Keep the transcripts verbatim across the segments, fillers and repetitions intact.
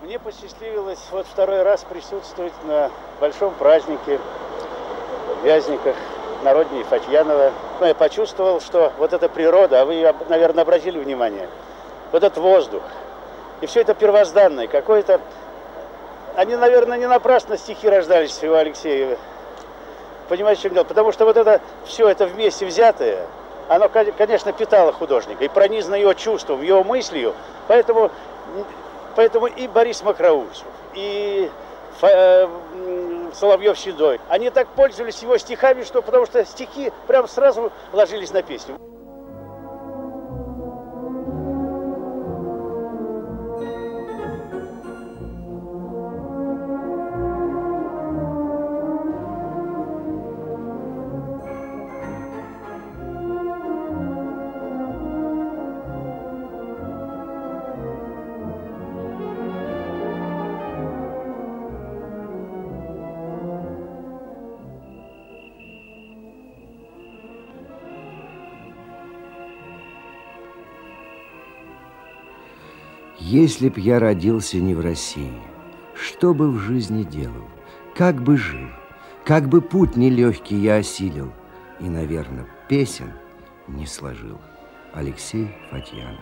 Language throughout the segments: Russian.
Мне посчастливилось вот второй раз присутствовать на большом празднике в Вязниках, на родине Фатьянова. Ну, я почувствовал, что вот эта природа, а вы, наверное, обратили внимание, вот этот воздух, и все это первозданное, какое-то... Они, наверное, не напрасно стихи рождались у Алексея. Понимаете, в чем дело? Потому что вот это все это вместе взятое, оно, конечно, питало художника и пронизано его чувством, его мыслью. Поэтому, поэтому и Борис Мокроусов, и Соловьев-Седой, они так пользовались его стихами, что потому что стихи прям сразу ложились на песню. Если б я родился не в России, что бы в жизни делал, как бы жил, как бы путь нелегкий я осилил и, наверное, песен не сложил. Алексей Фатьянов.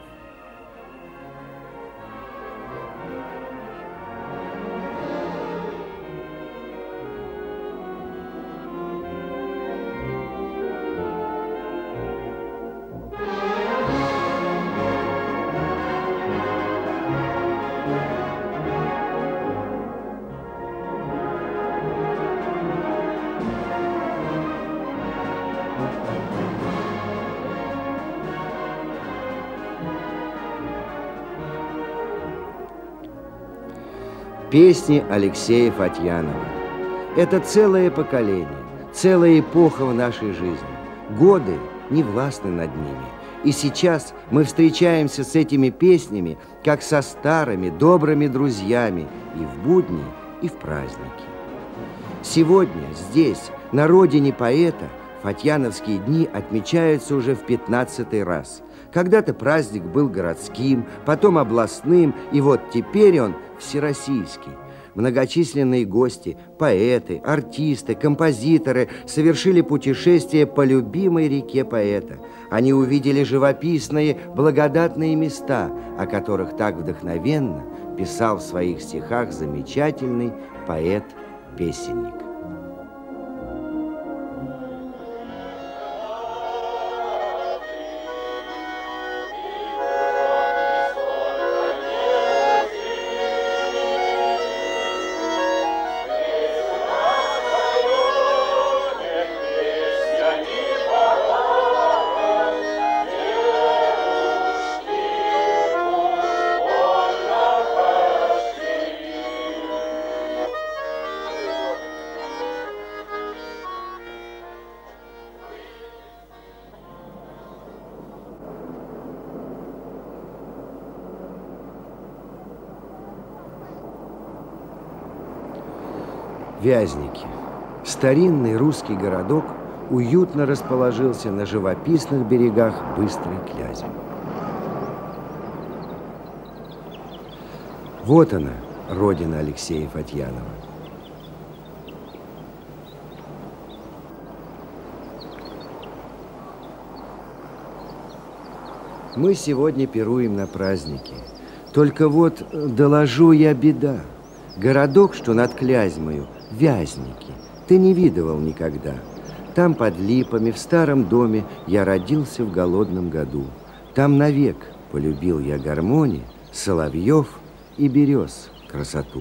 Песни Алексея Фатьянова. Это целое поколение, целая эпоха в нашей жизни. Годы не властны над ними. И сейчас мы встречаемся с этими песнями, как со старыми, добрыми друзьями и в будни, и в праздники. Сегодня здесь, на родине поэта, фатьяновские дни отмечаются уже в пятнадцатый раз. Когда-то праздник был городским, потом областным, и вот теперь он всероссийский. Многочисленные гости, поэты, артисты, композиторы совершили путешествие по любимой реке поэта. Они увидели живописные, благодатные места, о которых так вдохновенно писал в своих стихах замечательный поэт-песенник. Вязники. Старинный русский городок уютно расположился на живописных берегах быстрой Клязи. Вот она, родина Алексея Фатьянова. Мы сегодня пируем на празднике. Только вот доложу я беда. Городок, что над Клязьмою, Вязники, ты не видывал никогда. Там под липами, в старом доме я родился в голодном году. Там навек полюбил я гармонии, соловьев и берез красоту.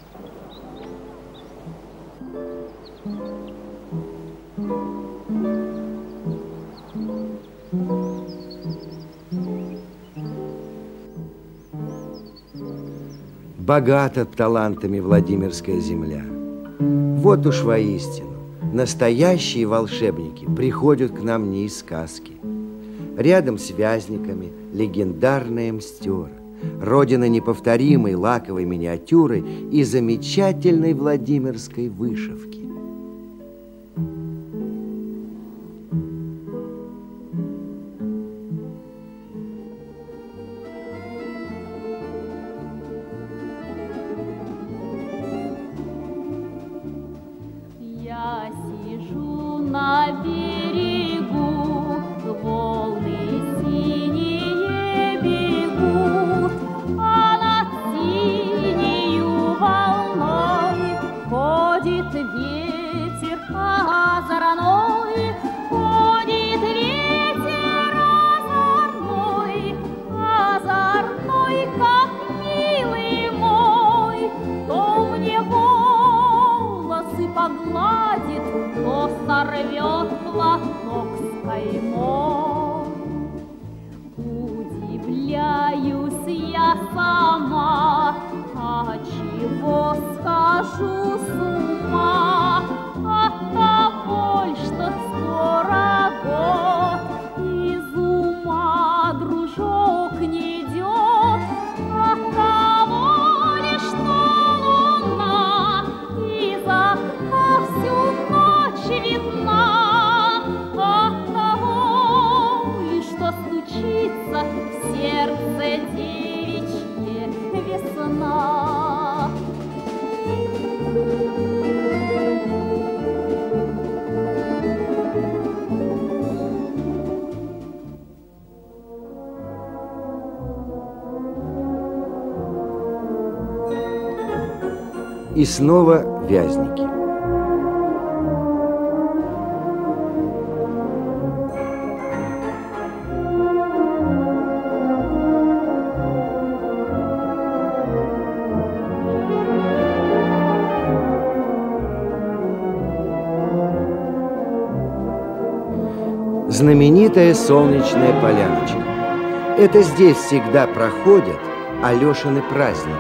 Богата талантами Владимирская земля. Вот уж воистину, настоящие волшебники приходят к нам не из сказки. Рядом с Вязниками легендарная Мстера, родина неповторимой лаковой миниатюры и замечательной Владимирской вышивки. озорной, ходит ветер озорной, озорной, как милый мой, то мне волосы погладит, то сорвет платок с каймой. Удивляюсь я сама, а чего схожу с ума от того, что скоро год, из ума дружок не идет, от того лишь что луна из окна всю ночь видна, от того лишь что стучится в сердце девичье весна. И снова Вязники. Знаменитая солнечная поляночка. Это здесь всегда проходят Алешины праздники.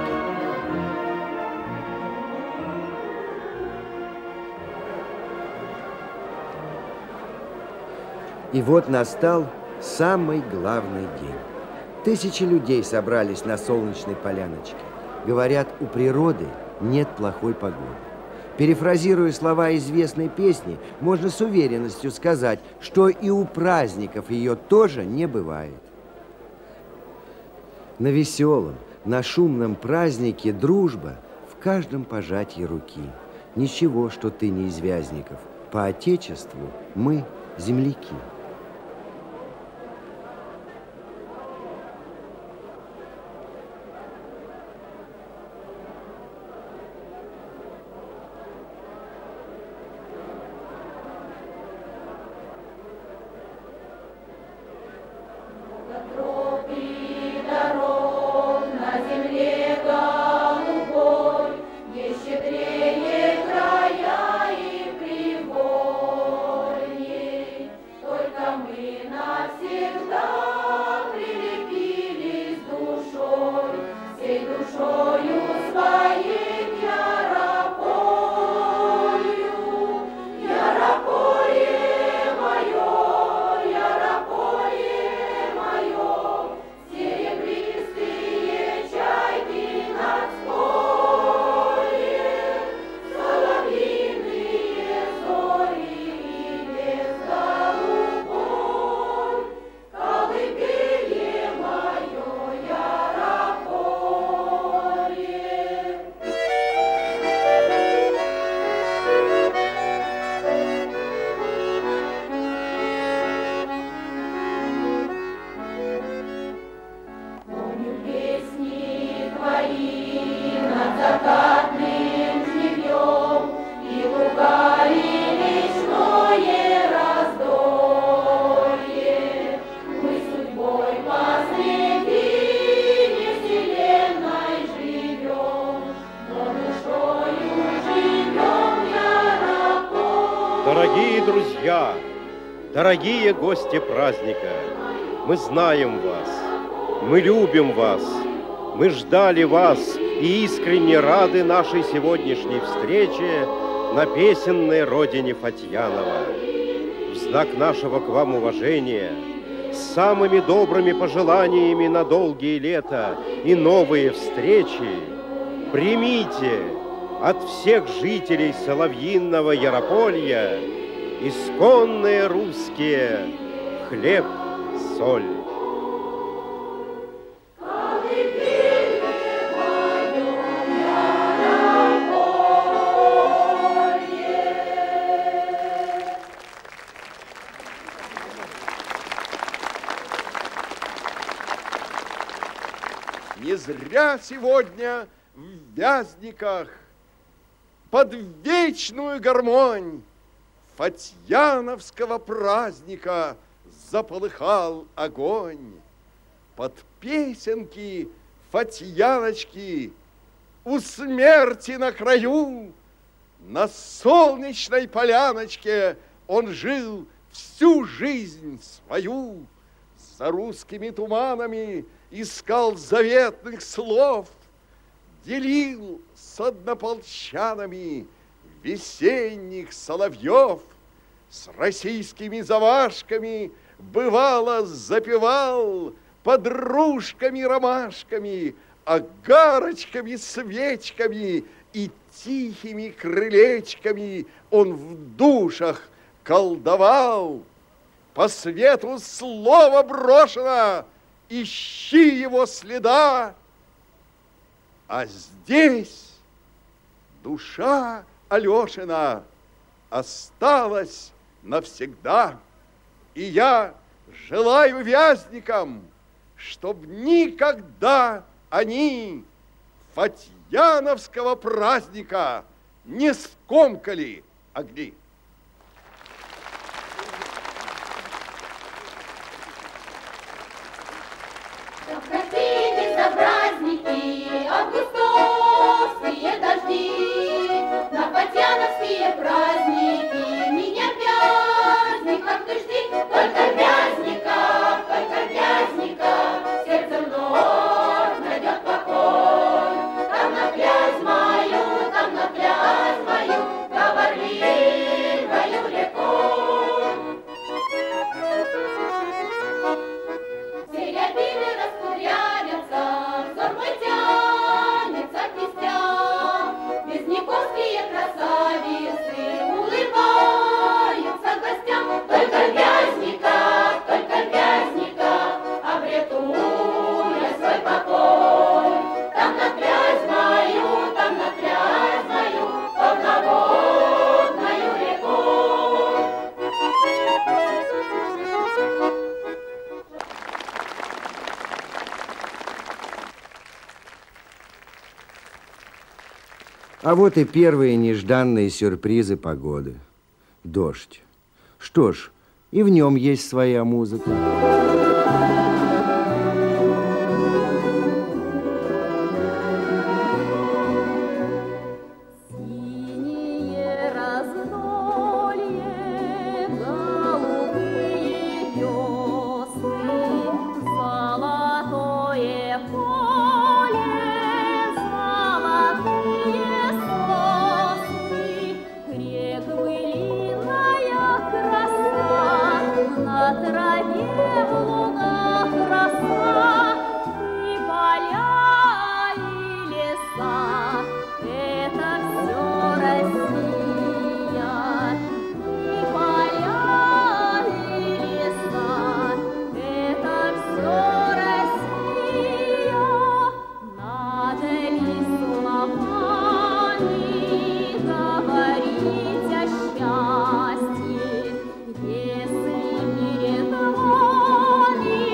И вот настал самый главный день. Тысячи людей собрались на солнечной поляночке. Говорят, у природы нет плохой погоды. Перефразируя слова известной песни, можно с уверенностью сказать, что и у праздников ее тоже не бывает. На веселом, на шумном празднике дружба в каждом пожатии руки. Ничего, что ты не из Вязников. По отечеству мы земляки. Дорогие друзья, дорогие гости праздника, мы знаем вас, мы любим вас, мы ждали вас и искренне рады нашей сегодняшней встрече на песенной родине Фатьянова. В знак нашего к вам уважения, с самыми добрыми пожеланиями на долгие лета и новые встречи, примите от всех жителей соловьиного Ярополья исконные русские хлеб, соль. Не зря сегодня в Вязниках под вечную гармонь Фатьяновского праздника заполыхал огонь. Под песенки Фатьяночки у смерти на краю на солнечной поляночке он жил всю жизнь свою. За русскими туманами искал заветных слов, делил с однополчанами весенних соловьев, с российскими завашками бывало запевал подружками-ромашками, огарочками, свечками и тихими крылечками он в душах колдовал. По свету слово брошено, ищи его следа, а здесь душа Алешина осталась навсегда. И я желаю вязникам, чтоб никогда они Фатьяновского праздника не скомкали огни. Простите за праздники, августовские дожди, на фатьяновские праздники меня вязников ты жди. Только вязников, только вязников, сердце вновь найдет покой. Там на Клязьмою, там на Клязьмою, говорливою рекой. Серябины раскурявятся, взор мой тянется к кистям. Вязниковские красавицы улыбаются гостям. Только вязников, только вязников обрету я свой покой. Там на Клязьмою, там на Клязьмою, полноводною рекой. А вот и первые нежданные сюрпризы погоды. Дождь. Что ж, и в нем есть своя музыка. Синее раздолье, голубые весны, золотое поле, золотые сосны, креглыная краса, на траве в лугах роса, и поля, и леса. Это все Россия, и поля, и леса. Это все Россия. Надо ли словами говорить о счастье, если перед вами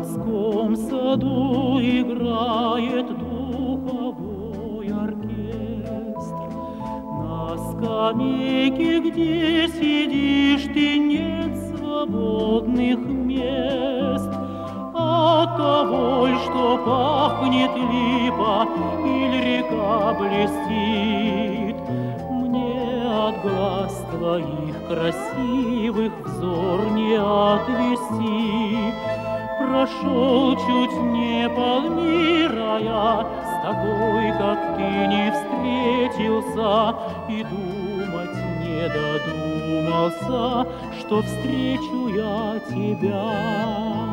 городском саду играет духовой оркестр. На скамейке, где сидишь ты, нет свободных мест. От того, что пахнет липа или река блестит, мне от глаз твоих красивых взор не отвести. Прошел чуть не полмира я, с такой, как ты, не встретился, и думать не додумался, что встречу я тебя.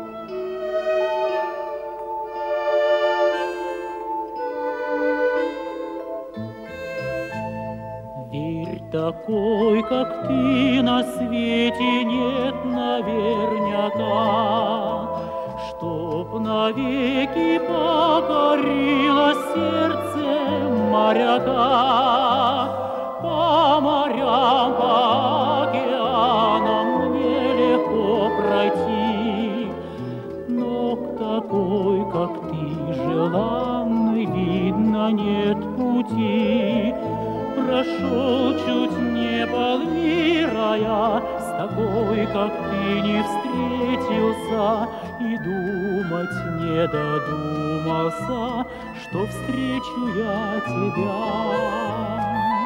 Такой, как ты, на свете нет наверняка, чтоб навеки покорило сердце моряка. По морям, по океанам мне легко пройти, но к такой, как ты, желанной, видно, нет пути. Прошел чуть не полмира я, с такой, как ты, не встретился, и думать не додумался, что встречу я тебя.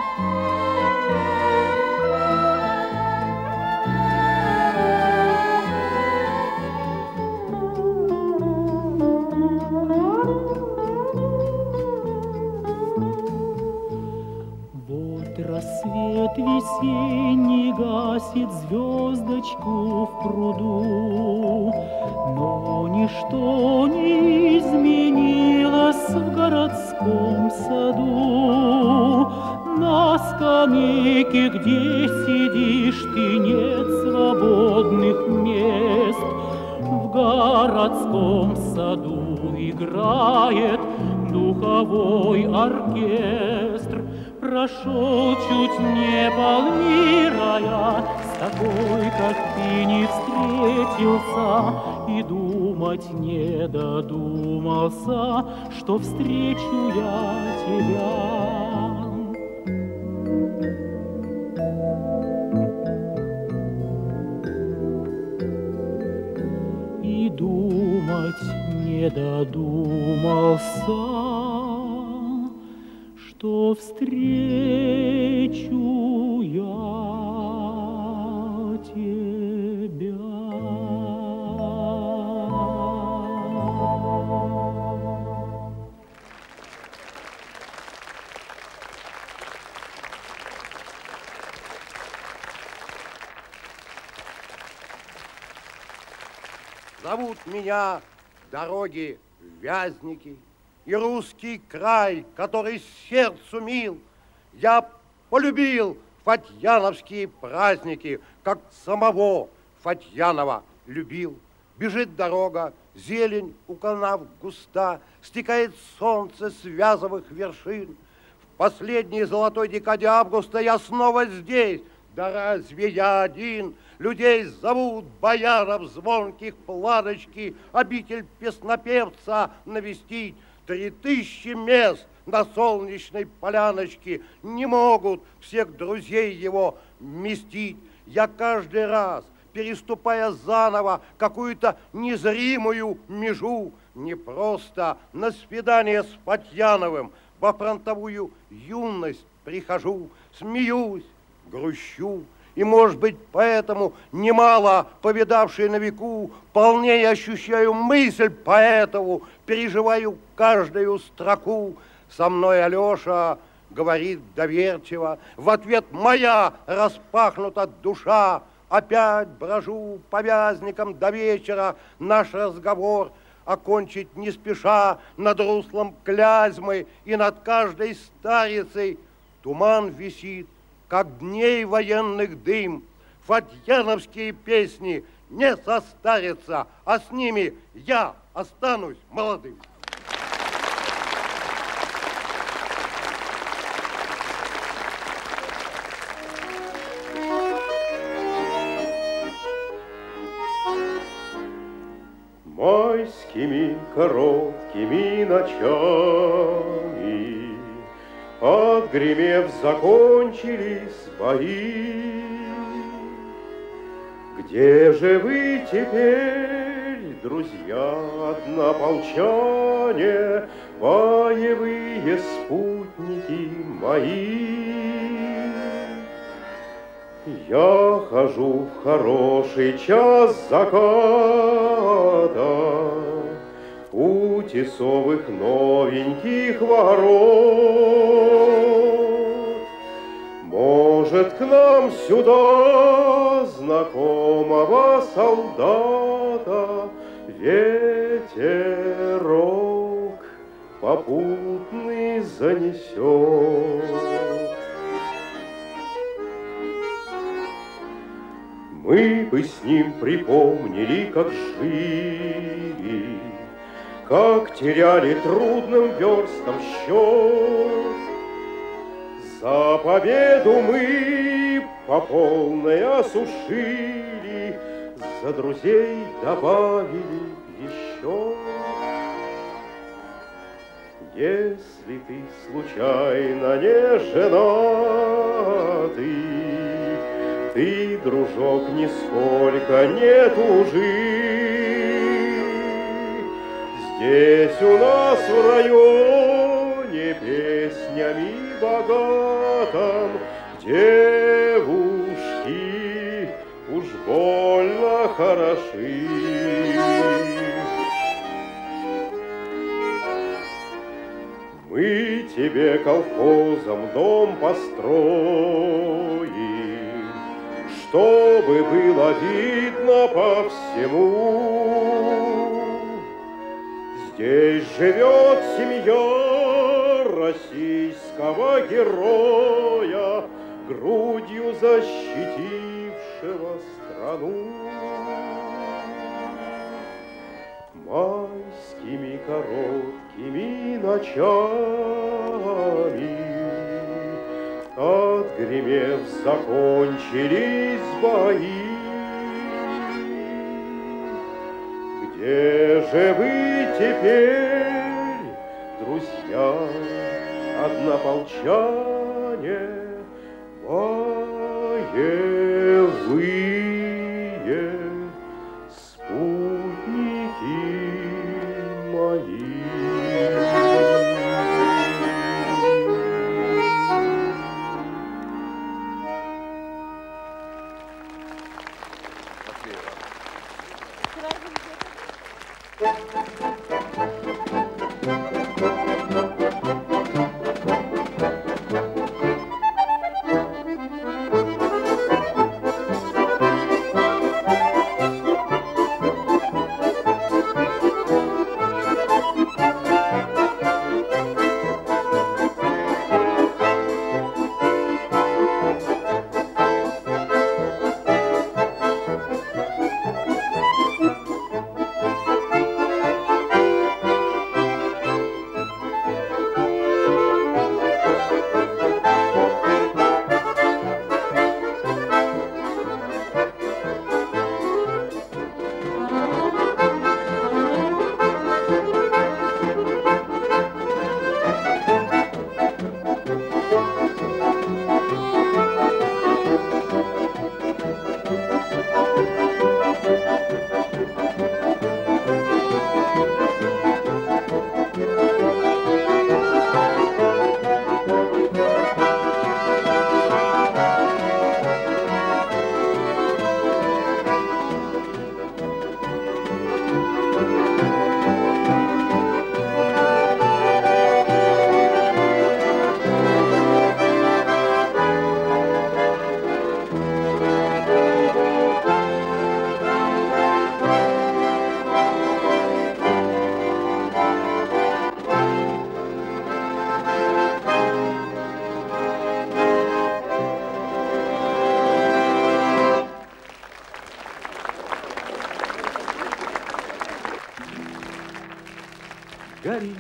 Рассвет весенний гасит звездочку в пруду, но ничто не изменилось в городском саду. На скамейке, где сидишь ты, нет свободных мест. В городском саду играет духовой оркестр. Прошел чуть не полмира я, с такой, как ты, не встретился, и думать не додумался, что встречу я тебя. И думать не додумался, что встречу я тебя. Зовут меня дороги Вязники, и русский край, который сердцу мил. Я полюбил фатьяновские праздники, как самого Фатьянова любил. Бежит дорога, зелень у канав густа, стекает солнце с вязовых вершин. В последней золотой декаде августа я снова здесь. Да разве я один? Людей зовут, баянов звонких планочки, обитель песнопевца навестить. Три тысячи мест на солнечной поляночке не могут всех друзей его вместить. Я каждый раз, переступая заново какую-то незримую межу, не просто на свидание с Фатьяновым во фронтовую юность прихожу, смеюсь, грущу. И, может быть, поэтому, немало повидавший на веку, полнее ощущаю мысль поэтову, переживаю каждую строку. Со мной Алеша говорит доверчиво, в ответ моя распахнута душа. Опять брожу по Вязникам до вечера, наш разговор окончить не спеша. Над руслом Клязьмы и над каждой старицей туман висит, как дней военных дым. Фатьяновские песни не состарятся, а с ними я останусь молодым. Майскими короткими ночами, отгремев, закончились бои. Где же вы теперь, друзья однополчане, боевые спутники мои? Я хожу в хороший час заката у тесовых новеньких ворот. Может, к нам сюда знакомого солдата ветерок попутный занесет. Мы бы с ним припомнили, как жили, как теряли трудным верстам счет. За победу мы по полной осушили, за друзей добавили еще. Если ты случайно не женатый, ты, дружок, нисколько не тужи. Здесь у нас в районе песнями богатым девушки уж больно хороши. Мы тебе колхозом дом построим, чтобы было видно по всему. Здесь живет семья российского героя, грудью защитившего страну. Майскими короткими ночами, отгремев, закончились бои. Где же вы теперь, друзья однополчане, боевые спутники мои? Горит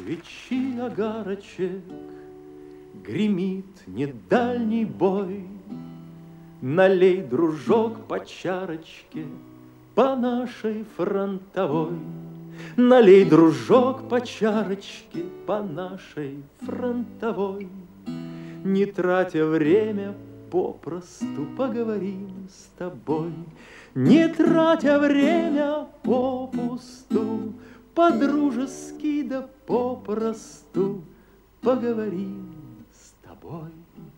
свечи огарочек, гремит недальний бой. Налей, дружок, по чарочке, по нашей фронтовой. Налей, дружок, по чарочке по нашей фронтовой. Не тратя время, попросту поговорим с тобой. Не тратя время попусту, по-дружески да попросту поговорим с тобой.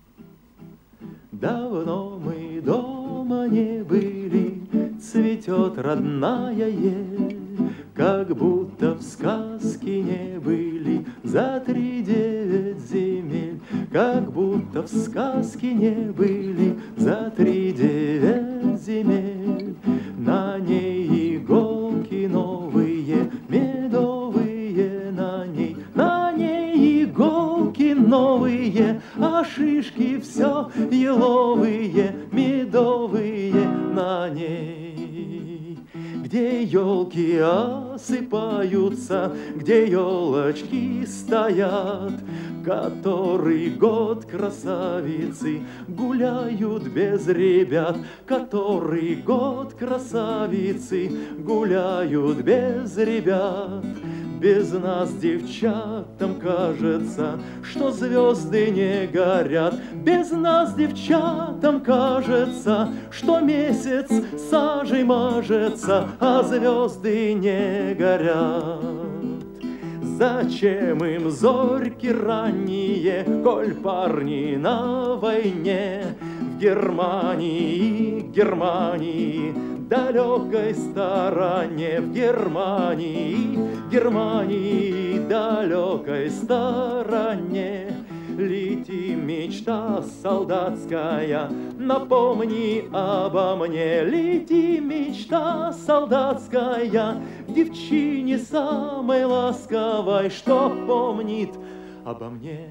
Давно мы дома не были, цветет родная ель, как будто в сказке не были за три девять земель, как будто в сказке не были за три девять земель. На ней иголки новые, медовые на ней, на ней иголки новые, а шишки все еловые, медовые на ней. Где елки осыпаются, где елочки стоят, который год красавицы гуляют без ребят, который год красавицы гуляют без ребят. Без нас, девчатам, кажется, что звезды не горят. Без нас, девчатам, кажется, что месяц сажей мажется, а звезды не горят. Зачем им зорьки ранние, коль парни на войне? В Германии, Германии, далекой стороне, в Германии, Германии, далекой стороне. Лети, мечта солдатская, напомни обо мне. Лети, мечта солдатская, девчине самой ласковой, что помнит обо мне.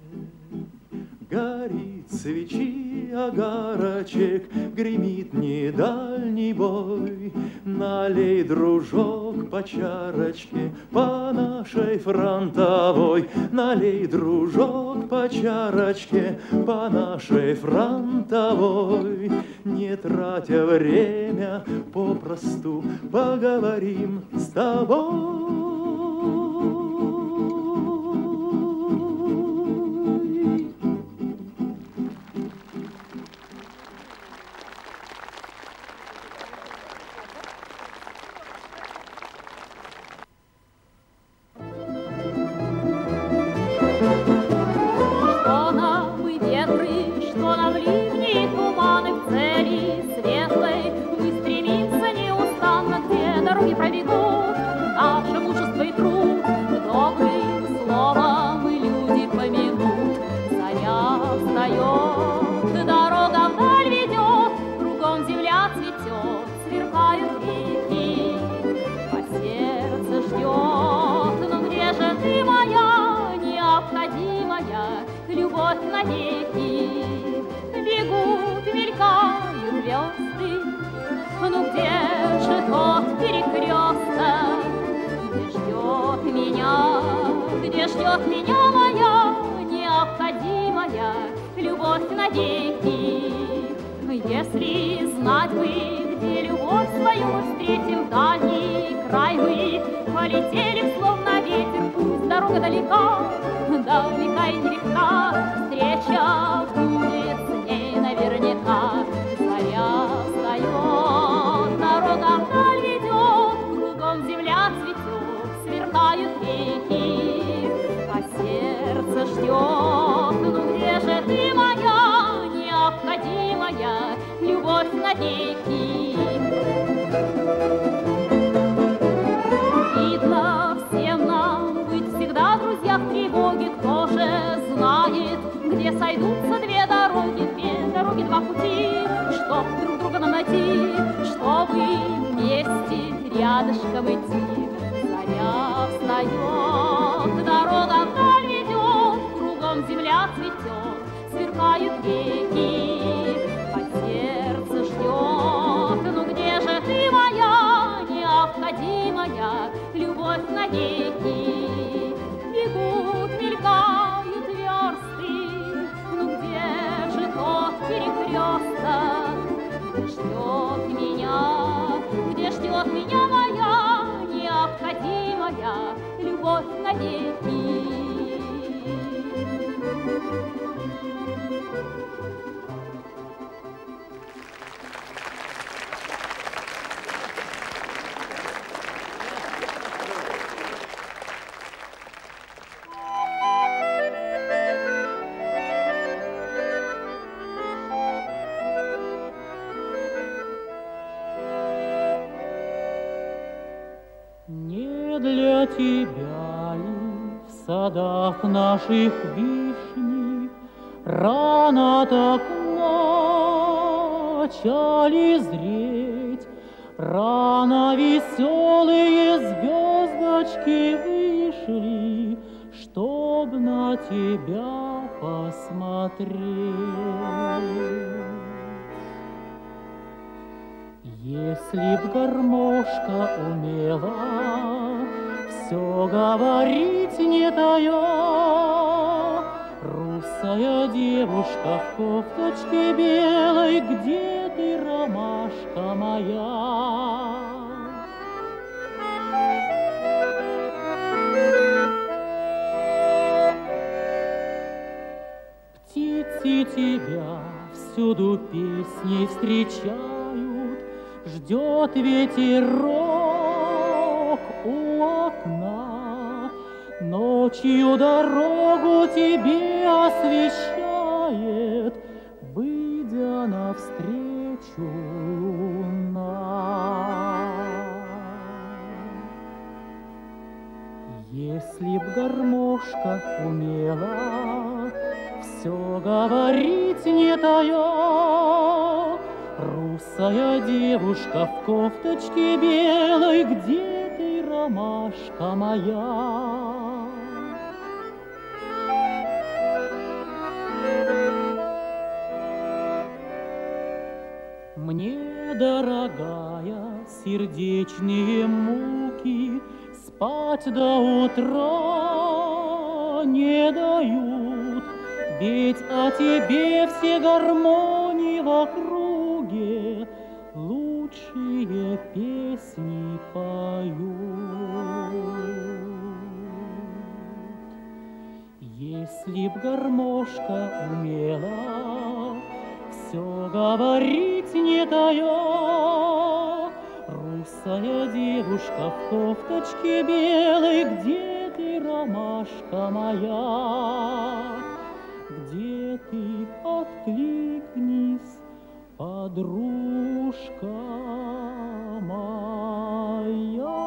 Горит свечи огарочек, гремит недальний бой. Налей, дружок, по чарочке по нашей фронтовой. Налей, дружок, по чарочке по нашей фронтовой. Не тратя время, попросту поговорим с тобой. Если знать бы, где любовь свою встретим, дальний край мы полетели, словно ветер, пусть дорога далека, далека и нелегка, встреча будет с ней наверняка. Заря встает, дорога вдаль ведет, кругом земля цветет, сверкают реки, а сердце ждет. Ну где же ты, моя необходимая любовь навеки? Видно всем нам быть всегда, друзья, в тревоге. Кто же знает, где сойдутся две дороги, две дороги, два пути, чтоб друг друга найти, чтобы вместе рядышком идти. Заря встает, дорога вдаль ведет, кругом земля цветет, сверкают реки, а сердце ждет. Ну где же ты, моя необходимая любовь навеки? Бегут, мелькают версты, ну где же тот перекресток, где ждет меня, где ждет любовь навеки. Для тебя ли в садах наших вишни рано так начали зреть, рано веселые звездочки вышли, чтоб на тебя посмотреть. Если б гармошка умела все говорить не тая, русая девушка в кофточке белой, где ты, ромашка моя? Птицы тебя всюду песней встречают, ждет ветерок у окна, ночью дорогу тебе освещает, выйдя навстречу луна. Если б гармошка умела все говорить не тая, русая девушка в кофточке белой, где ты, ромашка моя? Мне, дорогая, сердечные муки спать до утра не дают, ведь о тебе все гармонии в округе лучшие песни поют. Если б гармошка умела все говорить не тая, русая девушка в кофточке белой, где ты, ромашка моя? Где ты, откликнись, подружка моя?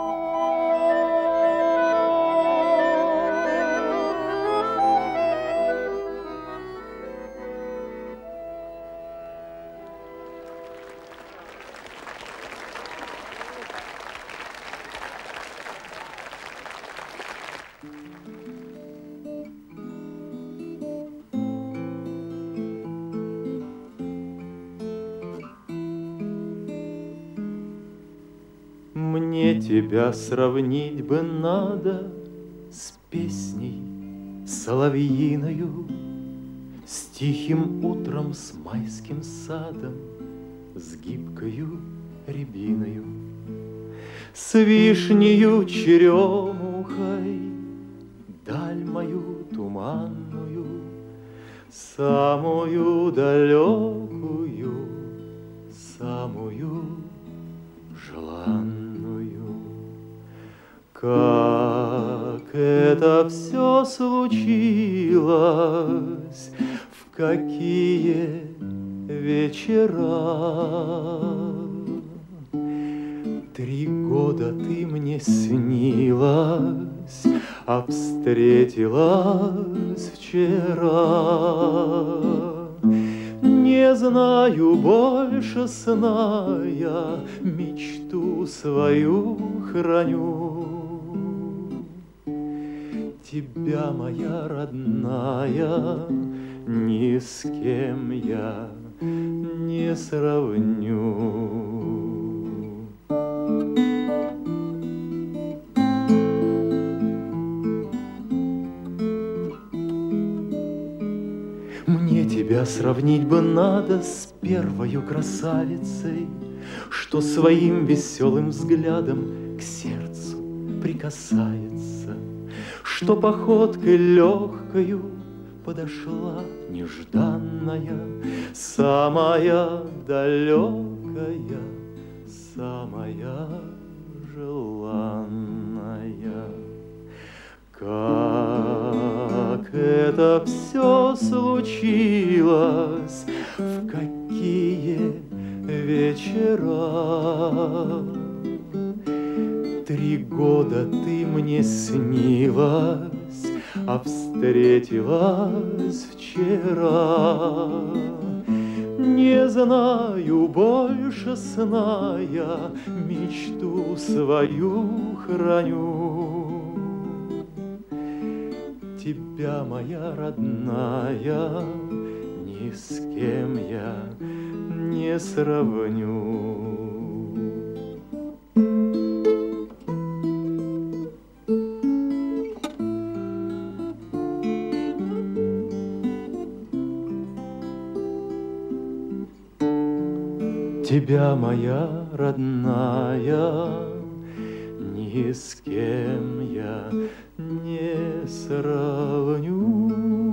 Мне тебя сравнить бы надо с песней соловьиною, с тихим утром, с майским садом, с гибкою рябиною, с вишнею черемухой, даль мою туманную, самую далекую, самую желанную. Как это все случилось, в какие вечера? Три года ты мне снилась, а встретилась вчера. Не знаю больше сна, я мечту свою храню. Тебя, моя родная, ни с кем я не сравню. Мне тебя сравнить бы надо с первою красавицей, что своим веселым взглядом к сердцу прикасается, что походкой легкою подошла нежданная, самая далекая, самая желанная. Как это все случилось, в какие вечера. Три года ты мне снилась, а встретилась вчера. Не знаю больше сна, я мечту свою храню. Тебя, моя родная, ни с кем я не сравню. Тебя, моя родная, ни с кем я не сравню.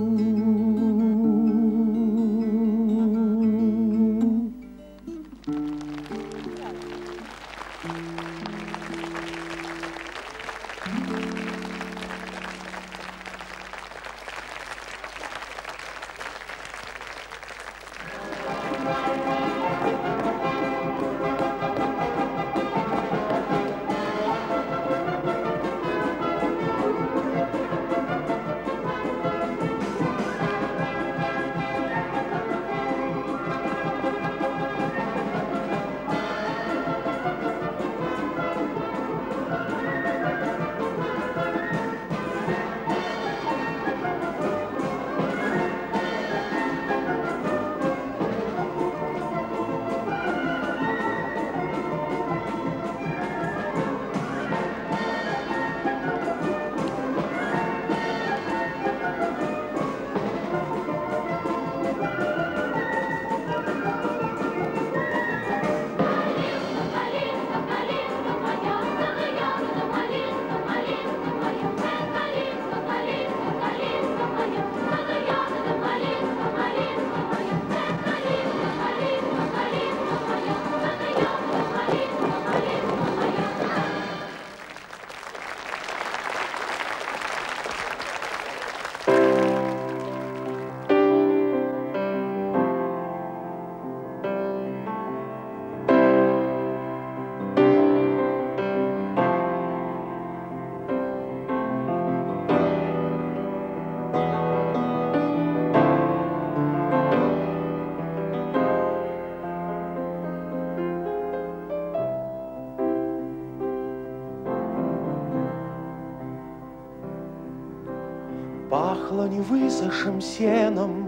Пахло невысохшим сеном,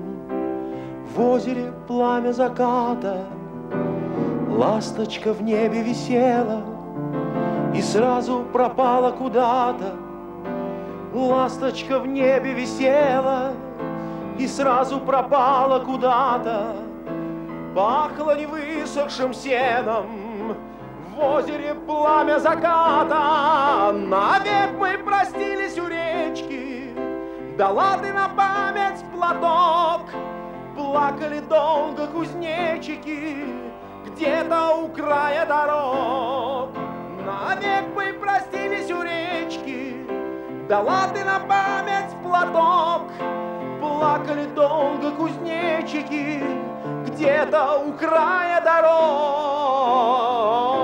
в озере пламя заката, ласточка в небе висела и сразу пропала куда-то. Ласточка в небе висела и сразу пропала куда-то. Пахло невысохшим сеном, в озере пламя заката. Навек мы простились у речки, дала ты на память платок. Плакали долго кузнечики где-то у края дорог. Навек мы простились у речки, дала ты на память платок. Плакали долго кузнечики где-то у края дорог.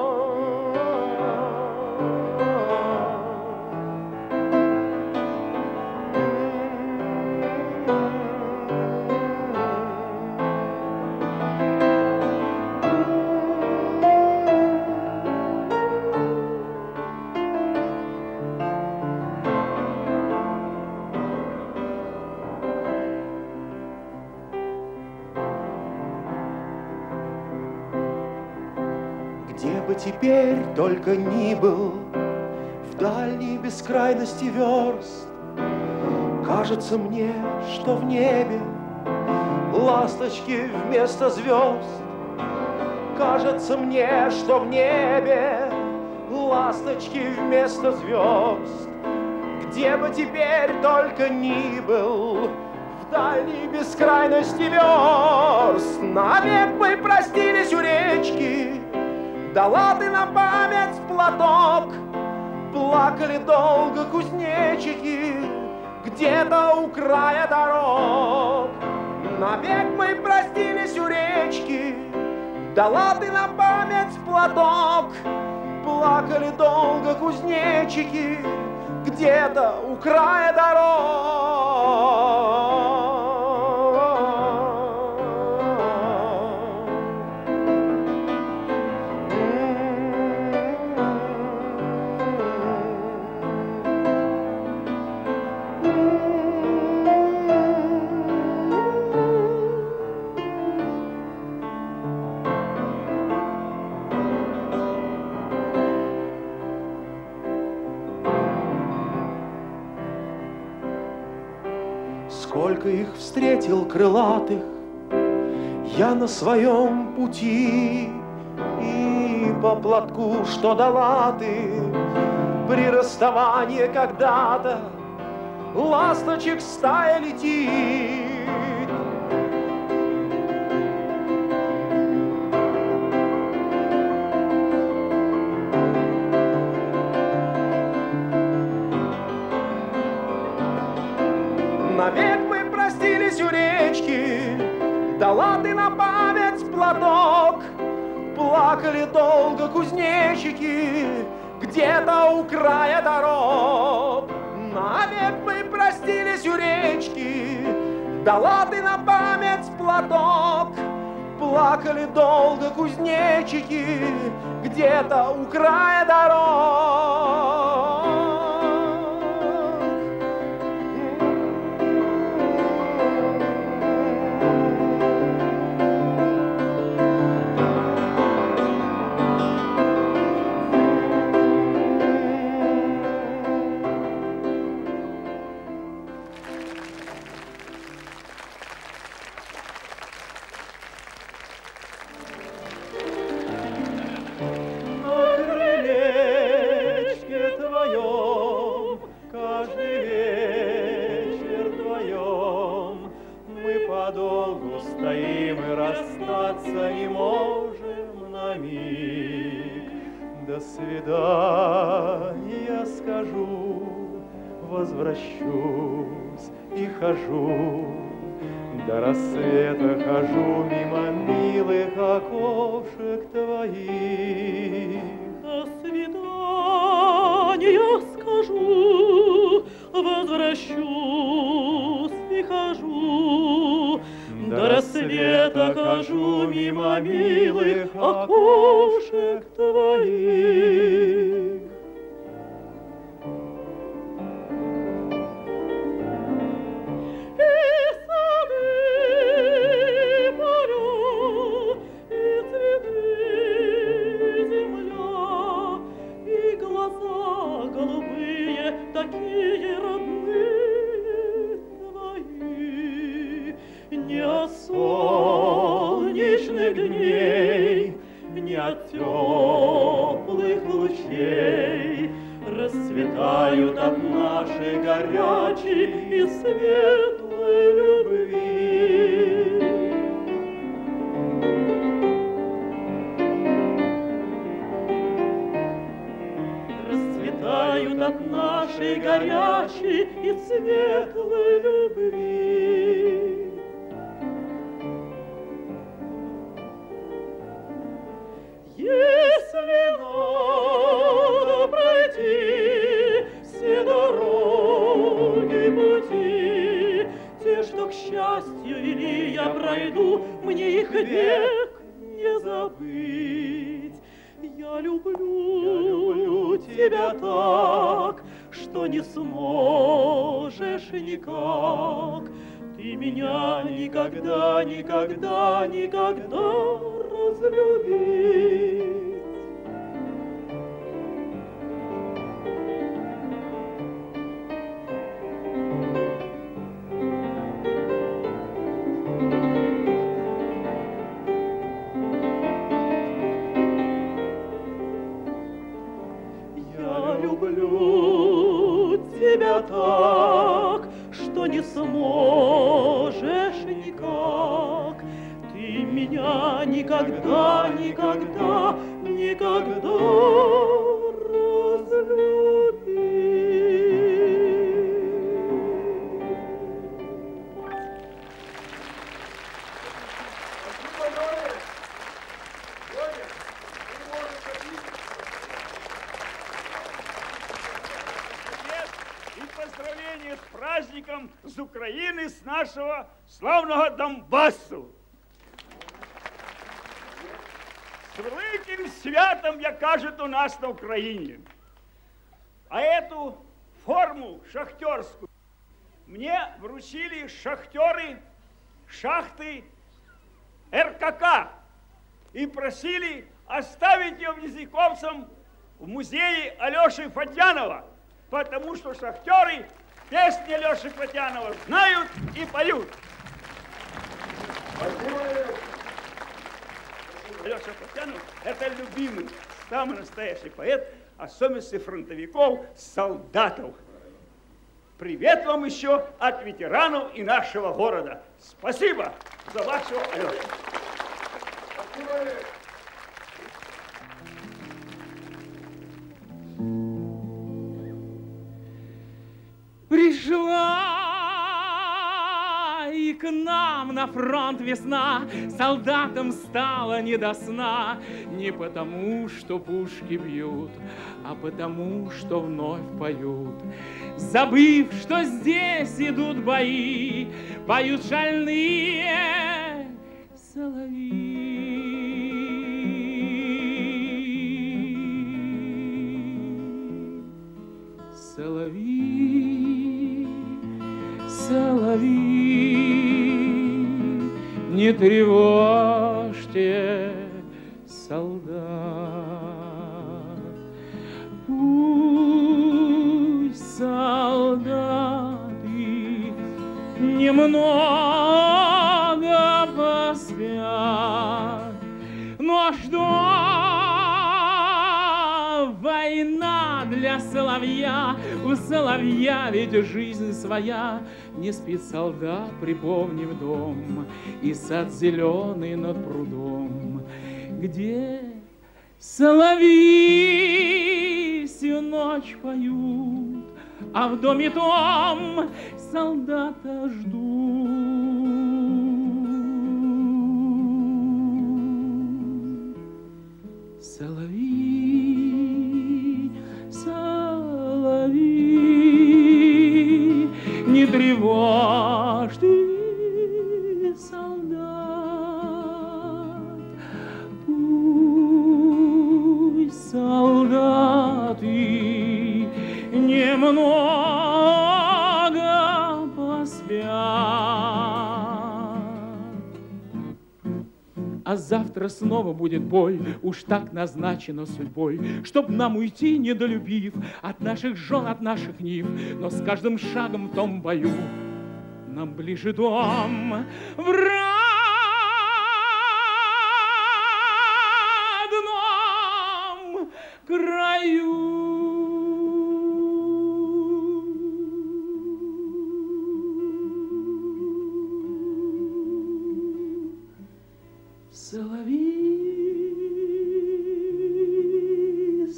Где бы теперь только ни был, в дальней бескрайности верст, кажется мне, что в небе ласточки вместо звезд. Кажется мне, что в небе ласточки вместо звезд. где бы теперь только ни был, в дальней бескрайности верст. Навек мы простились у речки, дала ты на память платок. Плакали долго кузнечики где-то у края дорог. Навек мы простились у речки, дала ты на память платок. Плакали долго кузнечики где-то у края дорог. Сколько их встретил крылатых я на своем пути, и по платку, что дала ты при расставании когда-то, ласточек стая летит. Навек мы простились у речки, дала ты на память платок. Плакали долго кузнечики где-то у края дорог. Навек мы простились у речки, дала ты на память платок. Плакали долго кузнечики где-то у края дорог. Подолгу стоим и расстаться не можем на миг. До свидания скажу, возвращусь и хожу. До рассвета хожу мимо милых окошек твоих. До свидания скажу, возвращусь и хожу. До рассвета хожу мимо милых окошек твоих. И сады, и поля, и цветы, и земля, и глаза голубые, такие родные твои. Не от солнечных дней, не от теплых лучей расцветают от нашей горячей и светлой любви. Расцветают от нашей горячей и светлой любви. Если надо пройти все дороги пути, те, что к счастью вели, я пройду, мне их век не забыть. Я люблю, я люблю тебя так, что не сможешь никак. Ты меня никогда, никогда, никогда разлюбить. Я люблю тебя тебя так, что не сможешь никак. Ты меня никогда, никогда, никогда разлюби. С праздником с Украины, с нашего славного Донбассу. С великим святом, як кажуть у нас на Украине. А эту форму шахтерскую мне вручили шахтеры шахты эр ка ка и просили оставить ее Близнюковцам в музее Алеши Фатьянова, потому что шахтеры песни Алеши Фатьянова знают и поют. Алеша Фатьянов – это любимый, самый настоящий поэт, особенно фронтовиков, солдатов. Привет вам еще от ветеранов и нашего города. Спасибо за вашу Алешу. Пришла и к нам на фронт весна, солдатам стало не до сна, не потому, что пушки бьют, а потому, что вновь поют. Забыв, что здесь идут бои, поют шальные соловьи. Соловьи, соловьи, не тревожьте солдат. Пусть солдаты немного поспят, но что война для соловья? У соловья ведь жизнь своя. Не спит солдат, припомнив дом и сад зеленый над прудом, где соловьи всю ночь поют, а в доме том солдата ждут. Соловьи, соловьи, не тревожь ты солдат. Пусть солдаты немного поспят. А завтра снова будет бой, уж так назначено судьбой, чтоб нам уйти, недолюбив от наших жен, от наших нив. Но с каждым шагом в том бою нам ближе дом в родном краю. Соловьи,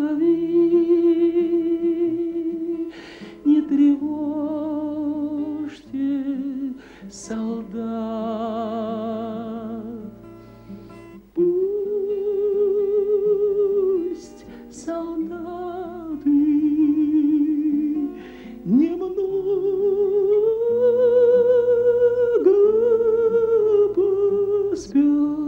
соловьи, не тревожьте солдат. Пусть солдаты немного поспят.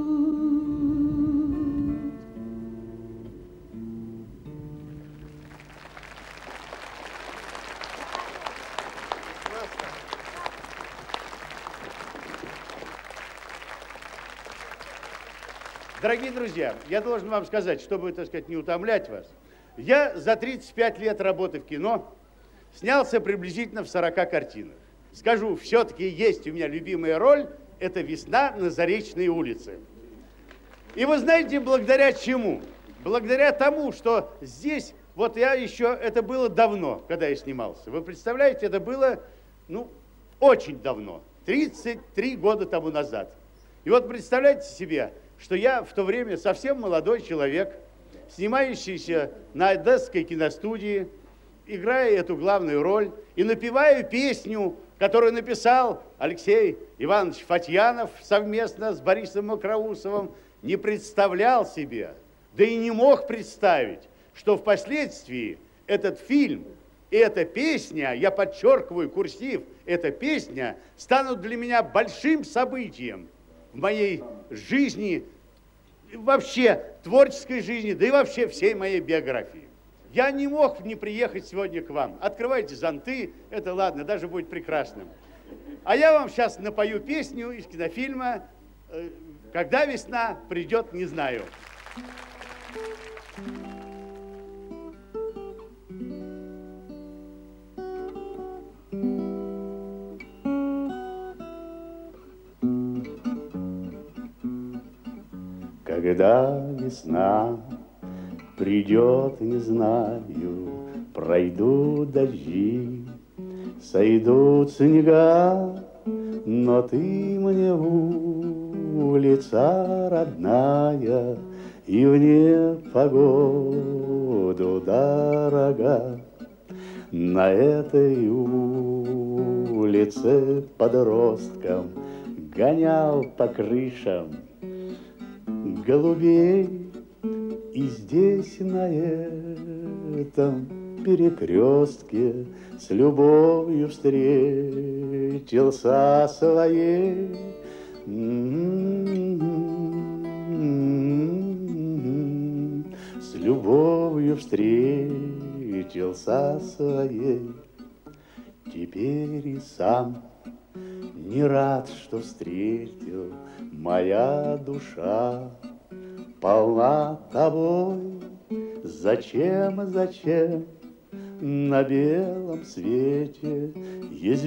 Дорогие друзья, я должен вам сказать, чтобы, так сказать, не утомлять вас, я за тридцать пять лет работы в кино снялся приблизительно в сорока картинах. Скажу, все-таки есть у меня любимая роль, это «Весна на Заречной улице». И вы знаете, благодаря чему? Благодаря тому, что здесь Вот я еще, это было давно, когда я снимался. Вы представляете, это было, ну, очень давно, тридцать три года тому назад. И вот представляете себе, что я в то время совсем молодой человек, снимающийся на Одесской киностудии, играя эту главную роль и напеваю песню, которую написал Алексей Иванович Фатьянов совместно с Борисом Мокроусовым, не представлял себе, да и не мог представить, что впоследствии этот фильм и эта песня, я подчеркиваю курсив, эта песня станут для меня большим событием в моей жизни, вообще творческой жизни, да и вообще всей моей биографии. Я не мог не приехать сегодня к вам. Открывайте зонты, это ладно, даже будет прекрасным. А я вам сейчас напою песню из кинофильма «Когда весна придет, не знаю». Когда весна придет, не знаю, пройдут дожди, сойдут снега, но ты мне улица родная и в непогоду дорога. На этой улице подростком гонял по крышам голубей, и здесь на этом перекрестке с любовью встретился своей. С любовью встретился своей. Теперь и сам не рад, что встретил, моя душа полна тобой. Зачем, зачем на белом свете есть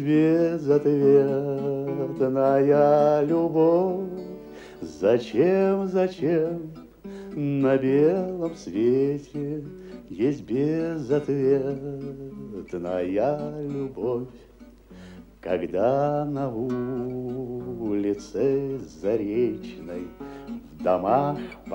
безответная любовь? Зачем, зачем на белом свете есть безответная любовь? Когда на улице Заречной в домах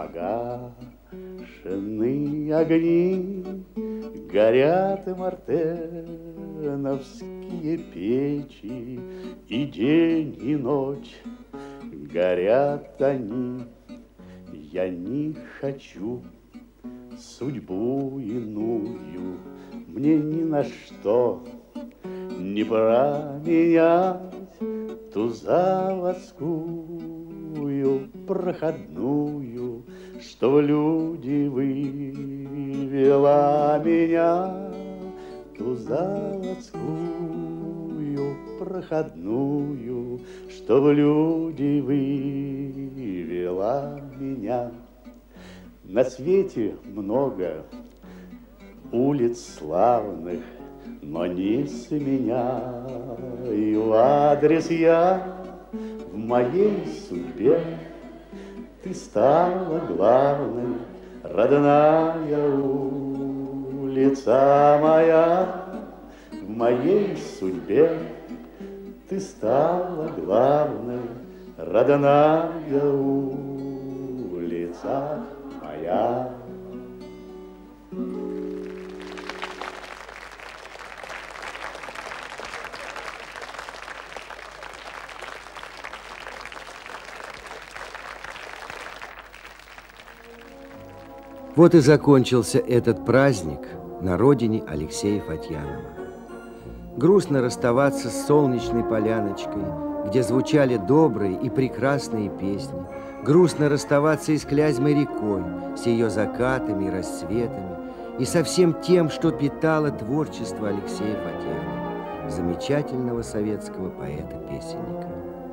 погашены огни, горят мартеновские печи, и день, и ночь горят они. Я не хочу судьбу иную, мне ни на что не променять ту заводскую проходную, что в люди вывела меня. Ту заводскую проходную, что в люди вывела меня. На свете много улиц славных, но не сменяю адрес я. В моей судьбе ты стала главной, родная улица моя. В моей судьбе ты стала главной, родная улица моя. Вот и закончился этот праздник на родине Алексея Фатьянова. Грустно расставаться с солнечной поляночкой, где звучали добрые и прекрасные песни. Грустно расставаться и с Клязьмой рекой, с ее закатами и рассветами, и со всем тем, что питало творчество Алексея Фатьянова, замечательного советского поэта-песенника.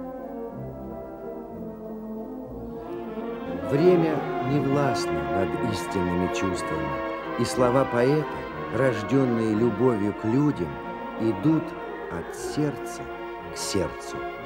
Время не властно над истинными чувствами, и слова поэта, рожденные любовью к людям, идут от сердца к сердцу.